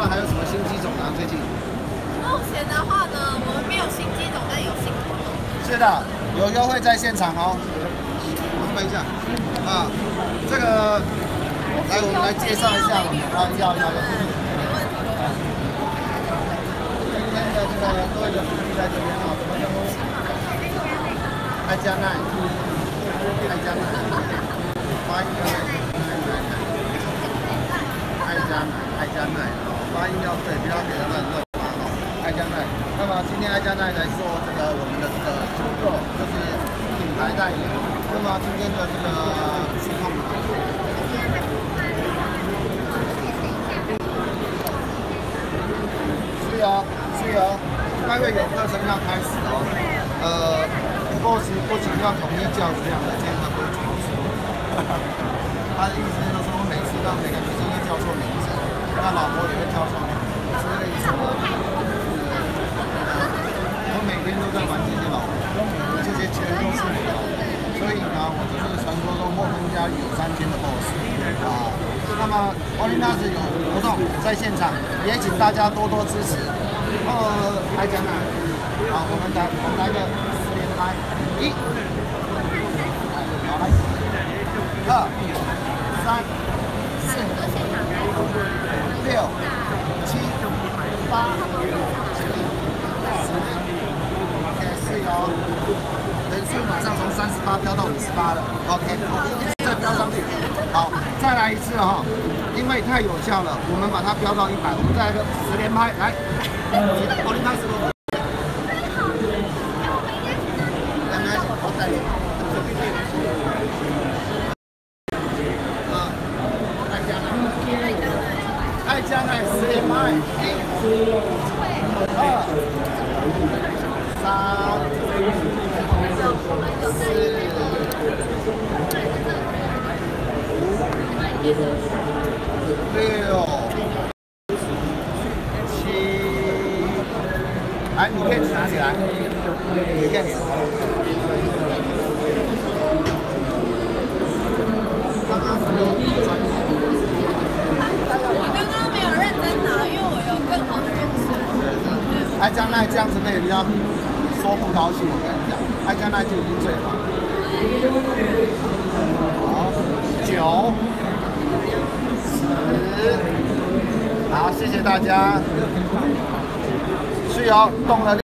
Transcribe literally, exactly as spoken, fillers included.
外还有什么新机种啊？最近？ 目前的话呢，我们没有新机种，但有新活动。 是的，有优惠在现场哦。我们等一下啊，这个来我们来介绍一下嘛。啊，要要要。 没问题。 今天的这个各位的福利在这边啊，什么称呼？爱加奈，爱加奈，发音要爱加奈，爱加奈，发音要对，不要给它乱乱发哦。爱加奈，那么今天爱加奈来做这个我们的这个猪肉，就是品牌代言。那么今天的这个情况，是哦，是哦，待会有课程要开始哦。呃，不过是不仅要统一教这样的，这样他不会怎么说。他的意思就是说，每次让每个学生都叫错名字，那老婆也会叫错名字，所以什么？我每天都在玩这些老婆，这些全都是我的。所以呢，我就是传说中后宫佳丽有三千的 boss 啊。那么 Olinas 有活动在现场，也请大家多多支持。呃，来讲哪？好，我们来，我们来个十连拍，一，好来，二，三，四，六，七，八，九，十。OK， 是哦。人数马上从三十八飙到五十八了 ，OK， 再飙上去，好，再来一次哈、哦，因为太有效了，我们把它飙到一百，我们再来个十连拍，来，我连拍十多。好带领，啊，爱加奈，爱加奈十连拍，一，二，三。四、五、六、七，来，你可以拿起来，你可以。刚刚是有专业。 我刚刚没有认真拿，因为我有更好的认识。 爱加奈这样子被人家说不高兴，我跟你讲。爱加奈就已经最好。好，九、十，好，谢谢大家。是哦，动了。